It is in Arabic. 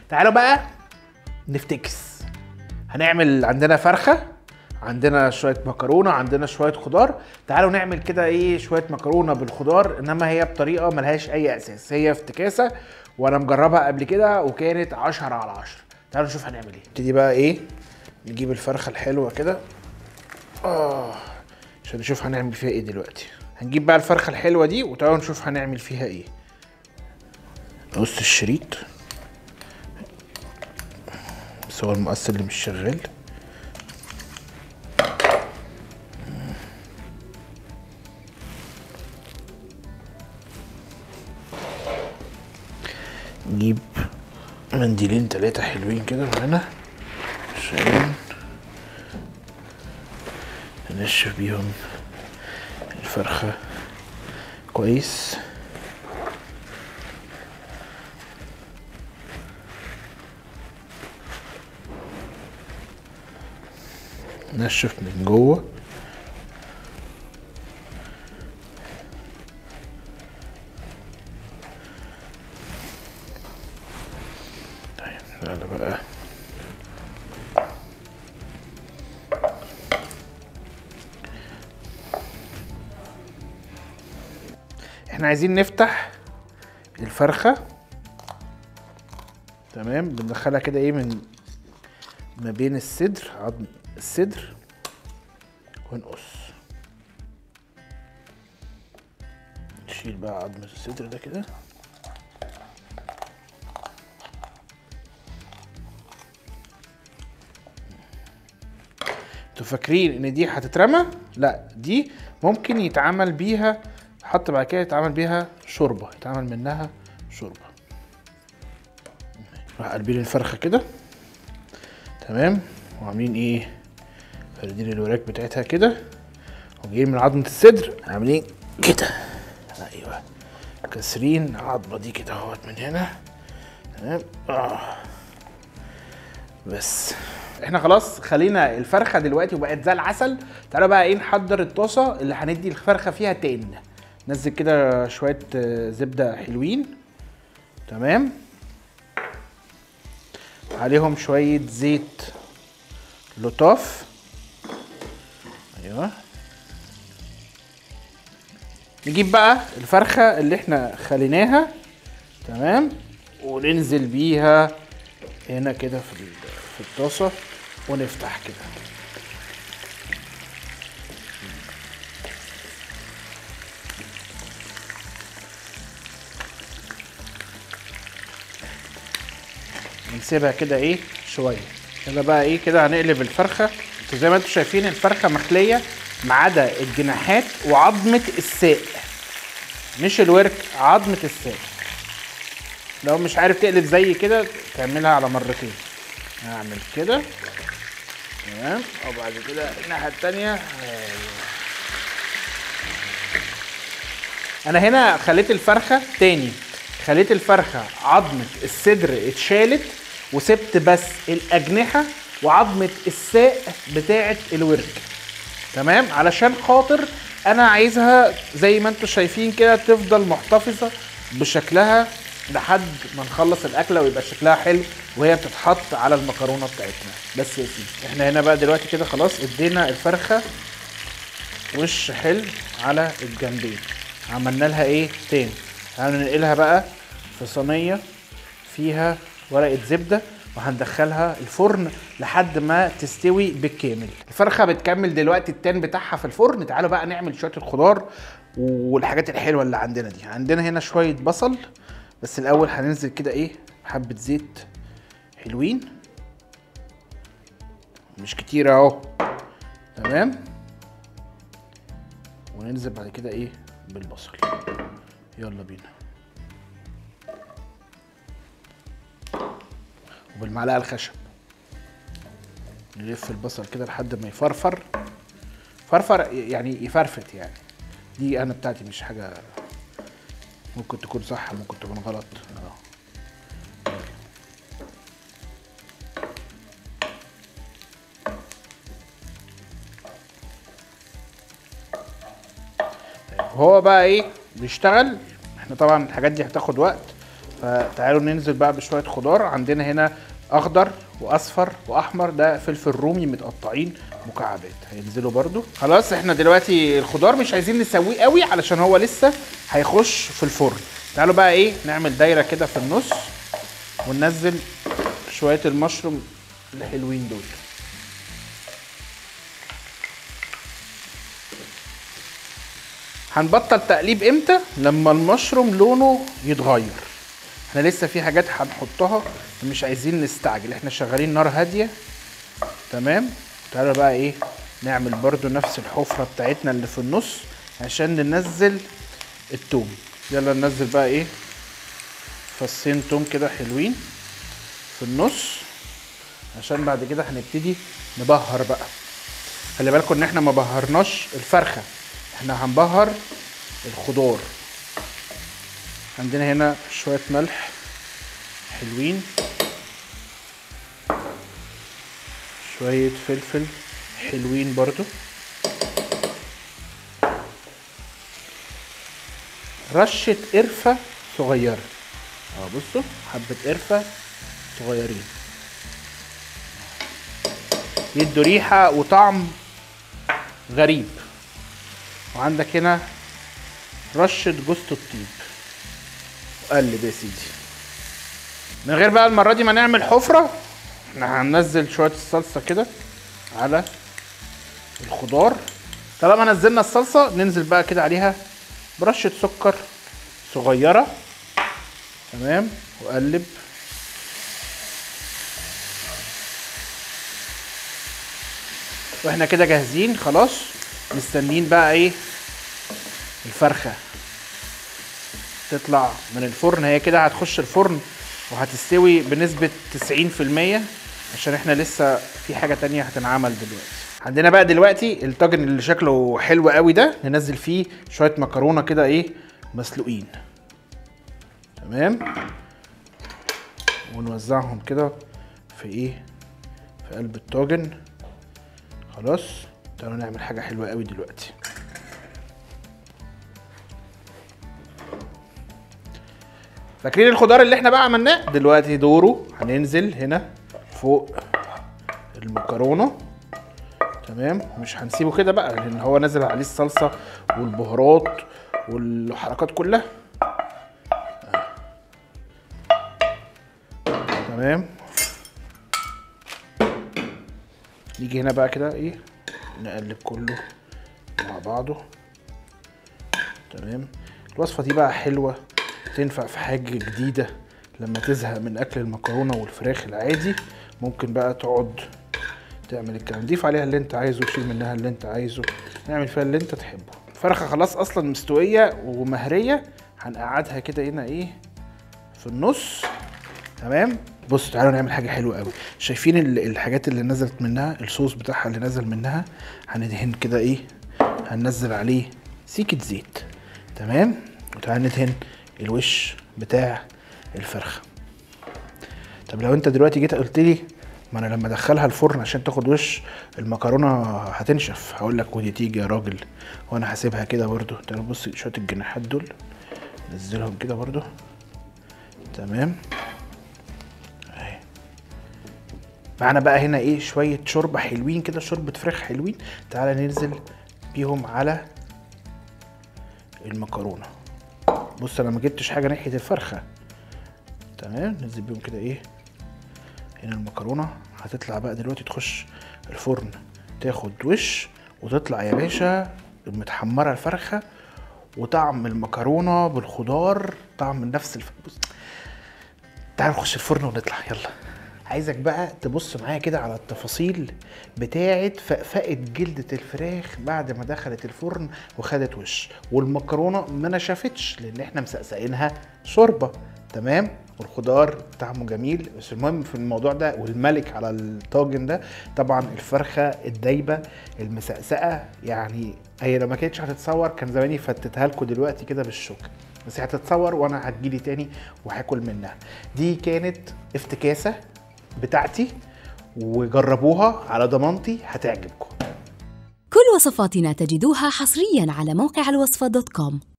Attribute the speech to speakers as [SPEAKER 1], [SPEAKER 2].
[SPEAKER 1] تعالوا بقى نفتكس. هنعمل عندنا فرخه، عندنا شويه مكرونه، عندنا شويه خضار. تعالوا نعمل كده ايه شويه مكرونه بالخضار، انما هي بطريقه ملهاش اي اساس، هي افتكاسه وانا مجربها قبل كده وكانت 10 على 10. تعالوا نشوف هنعمل ايه. نبتدي بقى ايه، نجيب الفرخه الحلوه كده عشان نشوف هنعمل فيها ايه دلوقتي. هنجيب بقى الفرخه الحلوه دي وتعالوا نشوف هنعمل فيها ايه. نقص الشريط، بس هو المقص اللي مش شغال. نجيب منديلين 3 حلوين كده معانا عشان ننشف بيهم الفرخة كويس. نشف من جوه. طيب تعالى بقى احنا عايزين نفتح الفرخة. تمام، بندخلها كده ايه من ما بين الصدر، عظم الصدر، ونقص. نشيل بقى عظم الصدر ده كده. انتوا فاكرين ان دي هتترمى؟ لا، دي ممكن يتعمل بيها، حتى بعد كده يتعمل بيها شوربه، يتعمل منها شوربه. راح قلبين الفرخه كده. تمام، وعاملين ايه، فاردين الوراك بتاعتها كده، وجايين من عظمه الصدر عاملين كده. ايوه، كاسرين العظمه دي كده اهوت من هنا. تمام. بس احنا خلاص خلينا الفرخه دلوقتي وبقت زي العسل. تعالوا بقى ايه نحضر الطاسه اللي هندي الفرخه فيها تان. نزل كده شويه زبده حلوين. تمام، عليهم شويه زيت لطاف. ايوه، نجيب بقى الفرخه اللي احنا خليناها. تمام، وننزل بيها هنا كده في الطاسه ونفتح كده. نسيبها كده ايه شويه كده بقى ايه كده. هنقلب الفرخه. انتوا زي ما انتوا شايفين الفرخه مخليه ما عدا الجناحات وعظمه الساق، مش الورك، عظمه الساق. لو مش عارف تقلب زي كده تعملها على مرتين. هعمل كده. تمام، وبعد كده الناحيه التانيه. انا هنا خليت الفرخه تاني، خليت الفرخه عظمه الصدر اتشالت وسبت بس الاجنحه وعظمه الساق بتاعه الورك. تمام، علشان خاطر انا عايزها زي ما انتم شايفين كده تفضل محتفظه بشكلها لحد ما نخلص الاكله ويبقى شكلها حلو وهي بتتحط على المكرونه بتاعتنا. بس يا سيدي احنا هنا بقى دلوقتي كده خلاص ادينا الفرخه وش حلو على الجنبين. عملنا لها ايه تاني. هننقلها بقى في صينيه فيها ورقه زبده وهندخلها الفرن لحد ما تستوي بالكامل. الفرخه بتكمل دلوقتي التان بتاعها في الفرن. تعالوا بقى نعمل شويه الخضار والحاجات الحلوه اللي عندنا دي. عندنا هنا شويه بصل، بس الاول هننزل كده ايه حبه زيت حلوين، مش كتير اهو. تمام، وننزل بعد كده ايه بالبصل. يلا بينا، وبالمعلقه الخشب نلف البصل كده لحد ما يفرفر. فرفر يعني يفرفت يعني. دي انا بتاعتي مش حاجه، ممكن تكون صح ممكن تكون غلط. هو بقى ايه بيشتغل. احنا طبعا الحاجات دي هتاخد وقت فتعالوا ننزل بقى بشويه خضار. عندنا هنا اخضر واصفر واحمر، ده فلفل رومي متقطعين مكعبات، هينزلوا برده. خلاص احنا دلوقتي الخضار مش عايزين نسويه قوي علشان هو لسه هيخش في الفرن. تعالوا بقى ايه نعمل دايره كده في النص وننزل شويه المشروم الحلوين دول. هنبطل تقليب امتى؟ لما المشروم لونه يتغير. احنا لسه في حاجات هنحطها مش عايزين نستعجل، احنا شغالين نار هاديه. تمام. تعالوا بقى ايه نعمل برضو نفس الحفره بتاعتنا اللي في النص عشان ننزل التوم. يلا ننزل بقى ايه فصين توم كده حلوين في النص عشان بعد كده هنبتدي نبهر بقى. خلي بالكم ان احنا ما بهرناش الفرخه، احنا هنبهر الخضار. عندنا هنا شويه ملح حلوين، شويه فلفل حلوين برضو، رشه قرفه صغيره. بصوا حبه قرفه صغيرين يدوا ريحه وطعم غريب. وعندك هنا رشه جوز الطيب. قلب يا سيدي. من غير بقى المره دي ما نعمل حفره، احنا هننزل شويه الصلصه كده على الخضار. طالما نزلنا الصلصه ننزل بقى كده عليها برشه سكر صغيره. تمام. وقلب. واحنا كده جاهزين خلاص، مستنيين بقى ايه الفرخه تطلع من الفرن. هي كده هتخش الفرن وهتستوي بنسبة 90% عشان احنا لسه في حاجة تانية هتنعمل دلوقتي. عندنا بقى دلوقتي الطاجن اللي شكله حلو قوي ده، ننزل فيه شوية مكرونة كده ايه مسلوقين. تمام. ونوزعهم كده في ايه في قلب الطاجن. خلاص. تعالوا نعمل حاجة حلوة قوي دلوقتي. فاكرين الخضار اللي احنا بقى عملناه؟ دلوقتي دوره هننزل هنا فوق المكرونه. تمام. مش هنسيبه كده بقى لان هو نازل عليه الصلصه والبهارات والحركات كلها. تمام. نيجي هنا بقى كده ايه نقلب كله مع بعضه. تمام. الوصفه دي بقى حلوه، تنفع في حاجة جديدة. لما تزهق من أكل المكرونة والفراخ العادي ممكن بقى تقعد تعمل الكلام. ضيف عليها اللي انت عايزه وشيل منها اللي انت عايزه، نعمل فيها اللي انت تحبه. الفرخة خلاص أصلا مستوية ومهرية، هنقعدها كده هنا ايه في النص. تمام. بصوا تعالوا نعمل حاجة حلوة قوي. شايفين الحاجات اللي نزلت منها الصوص بتاعها اللي نزل منها؟ هندهن كده ايه، هننزل عليه سيكة زيت. تمام. وتعالى ندهن الوش بتاع الفرخه. طب لو انت دلوقتي جيت قلت لي ما انا لما ادخلها الفرن عشان تاخد وش المكرونه هتنشف، هقول لك ودي تيجي يا راجل وانا هسيبها كده برضو. تعالوا بص شويه الجناحات دول نزلهم كده برضو. تمام. اهي معانا بقى هنا ايه شويه شوربه حلوين كده، شوربه فراخ حلوين. تعالى ننزل بيهم على المكرونه. بص انا ما جبتش حاجه ناحيه الفرخه. تمام. ننزل بيهم كده ايه هنا. المكرونه هتطلع بقى دلوقتي تخش الفرن تاخد وش وتطلع يا باشا متحمره الفرخه، وطعم المكرونه بالخضار طعم من نفس بص تعال نخش الفرن ونطلع. يلا. عايزك بقى تبص معايا كده على التفاصيل بتاعه فقفقه جلده الفراخ بعد ما دخلت الفرن وخدت وش، والمكرونه ما نشفتش لان احنا مسقسقينها شوربه. تمام. والخضار طعمه جميل. بس المهم في الموضوع ده والملك على الطاجن ده طبعا الفرخه الدايبه المسقسقه. يعني هي لو ما كانتش هتتصور كان زماني فتتها لكم دلوقتي كده بالشوكه، بس هتتصور وانا هتجيلي تاني وهاكل منها. دي كانت افتكاسه بتاعتي وجربوها على ضمانتي هتعجبكم.
[SPEAKER 2] كل وصفاتنا تجدوها حصريا على موقع الوصفة.com.